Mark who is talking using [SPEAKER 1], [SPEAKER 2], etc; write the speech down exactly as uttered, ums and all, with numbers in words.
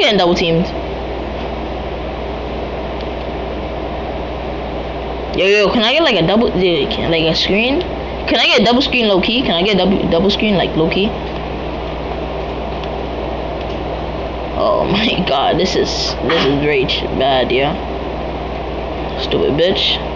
[SPEAKER 1] getting double teamed. Yo, yo, can I get like a double, like a screen? Can I get a double screen low key? Can I get a double, double screen like low key? Oh my god, this is, this is rage bad, yeah. Stupid bitch.